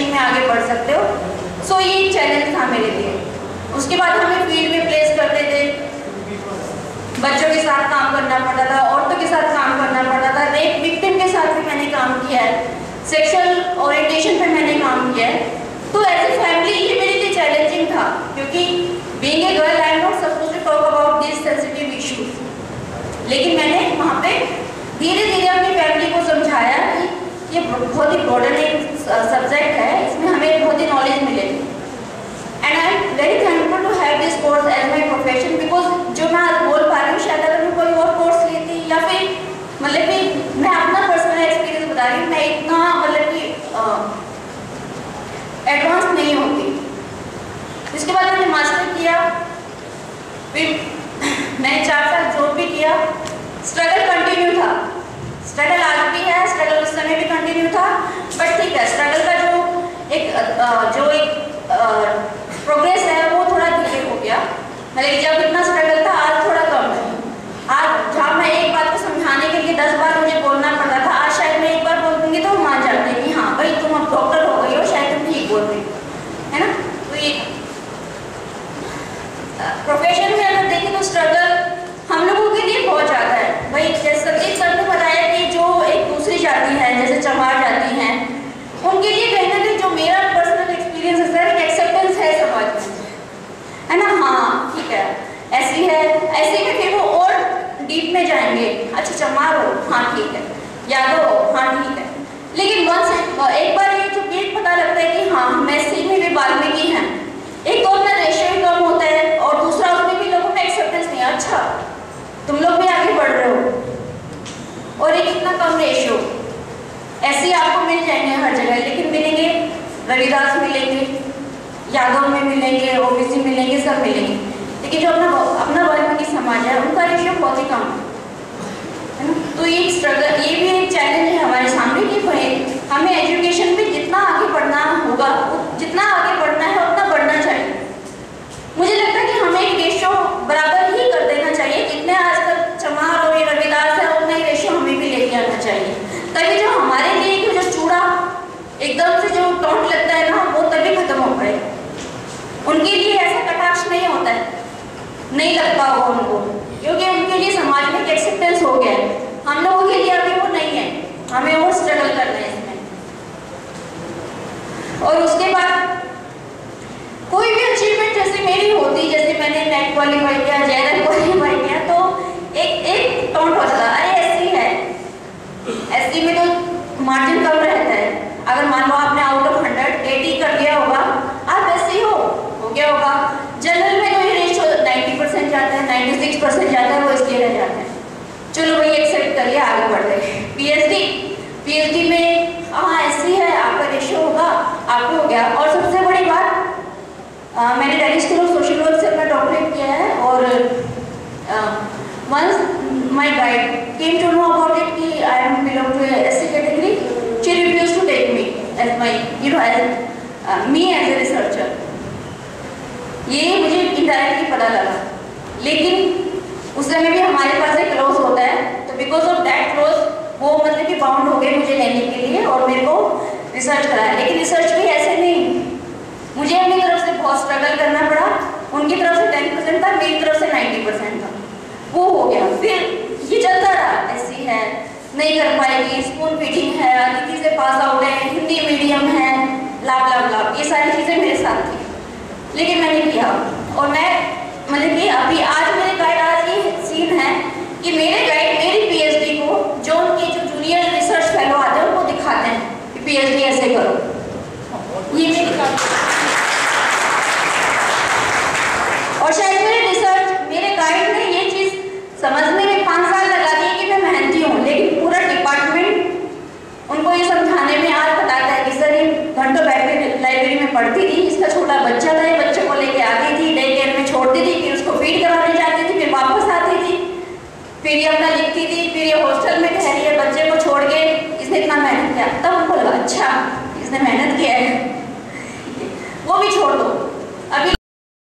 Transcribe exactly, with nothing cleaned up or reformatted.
में आगे बढ़ सकते हो। सो ये एक चैलेंज था मेरे लिए। उसके बाद हमें फील्ड में प्लेस करते थे, बच्चों के साथ काम करना पड़ता था, औरतों के साथ काम करना पड़ता था, रेप विक्टिम के साथ भी मैंने काम किया है, सेक्सुअल ओरिएंटेशन पे मैंने काम किया है। तो एज ए फैमिली ये मेरे लिए चैलेंजिंग था, क्योंकि being a girl I am not supposed to talk about this sensitive issues. लेकिन मैंने वहाँ पे धीरे धीरे अपनी फैमिली को समझाया कि ये बहुत ही ब्रॉडर एक सब्जेक्ट है, इसमें हमें बहुत ही नॉलेज मिलेगी। And I am very thankful to have this course as my profession, because जो मैं आज बोल पा रही हूँ शायद अगर मैं कोई और कोर्स लेती या फिर मतलब कि मैं अपना पर्सनल एक्सपीरियंस बता रही हूँ, मैं इतना मतलब कि एडवांस नहीं होती। इसके बाद मैंने मास्टर किया, फिर मैंने चार साल जॉब भी किया। स्ट्रगल कंटिन्यू था, स्ट्रगल आज भी है, स्ट्रगल उस समय भी कंटिन्यू था, बट ठीक है, स्ट्रगल का जो एक जो एक प्रोग्रेस है वो थोड़ा धीरे हो गया। मतलब जब इतना स्ट्रगल था आज थोड़ा कम है। आज जहाँ मैं एक बात को समझाने के लिए दस बार मुझे बोलना पड़ता था, आज शायद मैं एक बार बोल दूंगी तो मान जाते हैं कि हाँ भाई तुम अब डॉक्टर हो गई हो, शायद तुम ठीक बोल रही हो, है ना। तो ये प्रोफेशन में अगर देखें तो स्ट्रगल हम लोगों के लिए बहुत ज़्यादा है। भाई जैसे सतीश सर ने बताया कि जो एक दूसरी जाति है जैसे चमार जाति हैं, उनके लिए कहीं ना कहीं जो मेरा पर्सनल एक्सपीरियंस है सर, एक एक्सेप्टेंस है समाज में, है ना। हाँ ठीक है, ऐसी है, ऐसे में फिर वो और डीप में जाएंगे। अच्छा चमार हो, हाँ ठीक है, यादव हो, हाँ ठीक है, लेकिन वंस एक बार ये जो ये पता लगता है कि हाँ हम ऐसे में भी वाल्मीकि हैं, एक तो अपना रेशियो भी कम होता है और दूसरा उसमें भी लोगों में एक्सेप्टेंस नहीं है। अच्छा तुम लोग भी आगे बढ़ रहे हो, और एक इतना कम रेशियो, ऐसे आपको मिल जाएंगे हर जगह, लेकिन मिलेंगे रविदास मिलेंगे, यादव में मिलेंगे, ओबीसी मिलेंगे, सब मिलेंगे, लेकिन जो अपना अपना वाल्मीकि समाज है उनका रेशियो बहुत ही कम है ना। तो ये स्ट्रगल, ये भी एक चैलेंज है हमारे सामने कि हमें एजुकेशन में जितना आगे बढ़ना होगा, जितना आगे बढ़ना है उतना बढ़ना चाहिए। मुझे लगता है कि हमें एक रेशियो बराबर ही कर देना चाहिए, जितने आजकल चमार और रविदास है उतना ही रेशियो हमें भी लेके आना चाहिए, ताकि जो हमारे लिए जो चूड़ा एकदम से जो टोंट लगता है ना वो तभी खत्म हो पाए। उनके लिए ऐसा कटाक्ष नहीं होता है, नहीं लगता होगा उनको, क्योंकि उनके लिए समाज में एक एक्सेप्टेंस हो गया है। हम लोगों के लिए अभी वो नहीं है, हमें वो स्ट्रगल करना है इसमें। और उसके बाद कोई भी अचीवमेंट जैसे मेरी होती, जैसे मैंने नेट क्वालिफाई किया, जेआरएफ क्वालिफाई किया, तो एक एक टोंट होता था, अरे एससी है, एससी में तो मार्जिन कम रहता है। अगर मान लो आपने आउट ऑफ हंड्रेड एटी कर लिया होगा, आप एससी हो हो गया होगा। जनरल में तो ये रेशियो नाइन्टी परसेंट जाता है, नाइन्टी सिक्स परसेंट जाता है, वो इसलिए रह जाता है। चलो भाई एक्सेप्ट करिए, आगे बढ़ रहे। पीएचडी पीएचडी में हाँ एससी है, आपका रेशियो होगा, आपको हो गया। और सबसे बड़ी बात, आ, मैंने Delhi school of social work से अपना डॉक्टरेट किया है, और once my guide came to know about it कि I am belong to SC category, she refused to take me as my you know as me as a researcher. ये मुझे indirectly पता लगा, लेकिन उस समय भी हमारे पास एक क्लोज होता है, तो बिकॉज ऑफ दैट क्लोज वो मतलब कि बाउंड हो गए मुझे लेने के लिए और मेरे को रिसर्च कराया। लेकिन रिसर्च भी ऐसे नहीं, मुझे अपनी तरफ से बहुत स्ट्रगल करना पड़ा। उनकी तरफ से टेन परसेंट था, मेरी तरफ से नाइन्टी परसेंट था, वो हो गया। फिर ये चलता रहा, ऐसी है नहीं कर पाएगी, स्पून फीडिंग है, अदिति से पास आउट है, हिंदी मीडियम है, लाभ लाभ लाभ, ये सारी चीज़ें मेरे साथ थी, लेकिन मैंने किया। और मैं मतलब कि अभी आज मेरे गाइड, आज ये सीन है कि मेरे गाइड मेरी पीएचडी को जो उनके जो जूनियर रिसर्च फेलो आते हैं उनको दिखाते हैं कि पीएचडी ऐसे करो, ये मेरी काम। और शायद मेरे रिसर्च, मेरे गाइड ने ये चीज़ समझने में पाँच साल लगा दिए कि मैं मेहनती हूँ, लेकिन पूरा डिपार्टमेंट उनको ये समझाने में आज बताता है कि सर ये घंटों बैठ के लाइब्रेरी में पढ़ती थी, इसका छोटा बच्चा था, ये बच्चे को लेके आती थी, डे केयर में छोड़ती थी, फिर उसको फीड कराने जाती थी, फिर वापस आती थी, फिर ये अपना लिखती थी, फिर ये हॉस्टल में ठहरी है, बच्चे को छोड़ के इसने इतना मेहनत किया। तब उनको लगा अच्छा इसने मेहनत किया है, वो भी छोड़ दो।